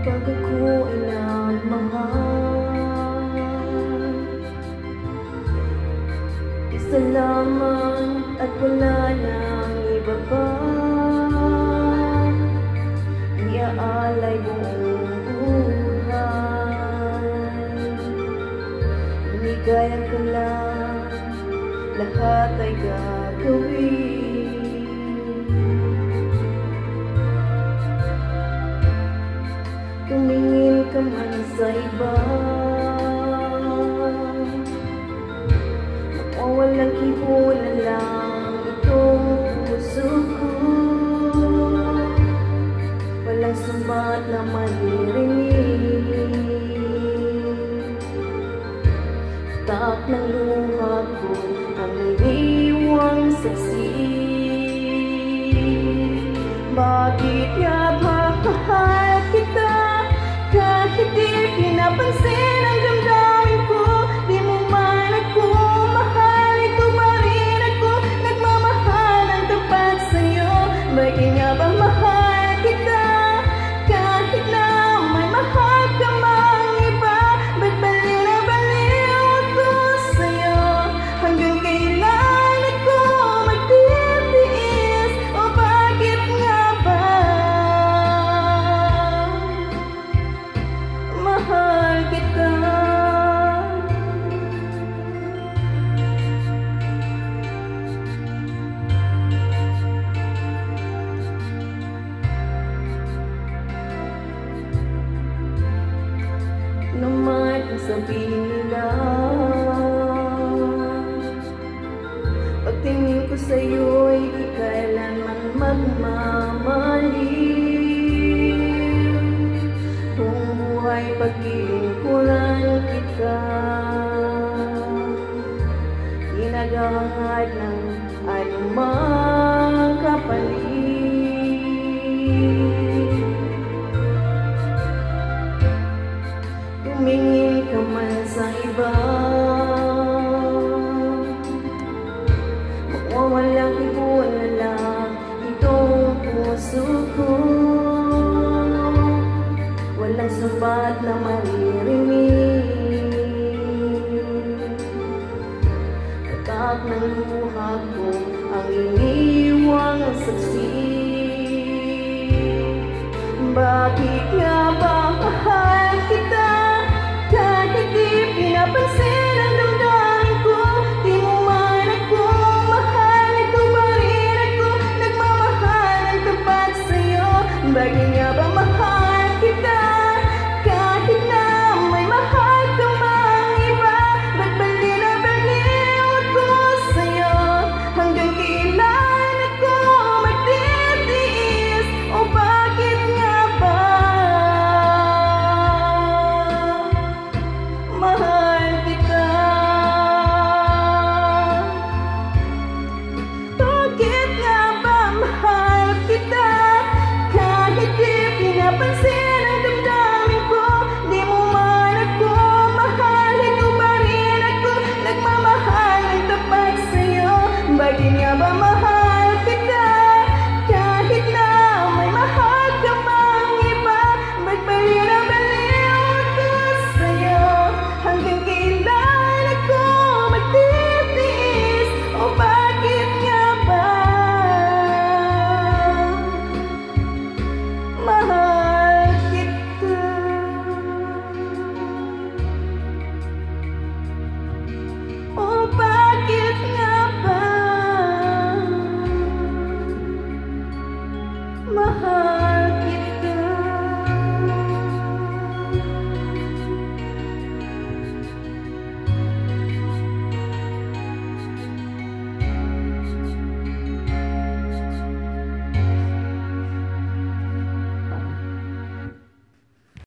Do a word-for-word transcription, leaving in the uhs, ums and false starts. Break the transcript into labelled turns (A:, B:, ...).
A: Kapag ako ay nagmahal, isa lamang at wala nang iba pa. Iaalay buong buhay, ligayan ka lang, lahat ay gagawin. Tumingin ka man sa iba, mawawalang kibo na lang itong puso ko. Walang sumat na maririnig, tak ng luha ko ang iniwang saksi. Bakit yabang mahal kita, kahit di pinapansin ang damdamin ko? Di mo man ako mahal, ito pa rin ako nagmamahal ng tapat sa'yo. Bakit nga ba mahal kita, kahit na may mahal ka mang iba? Ba't baliw na baliw ako sa'yo? Hanggang kailan ako magtitiis? O bakit nga ba mahal kita? Naman ang sabihin nila, pagtingin ko sa'yo'y di kailanman magmamaliw. Kung buhay paglilingkuran kita, ginagahangad ng anumang kapalit.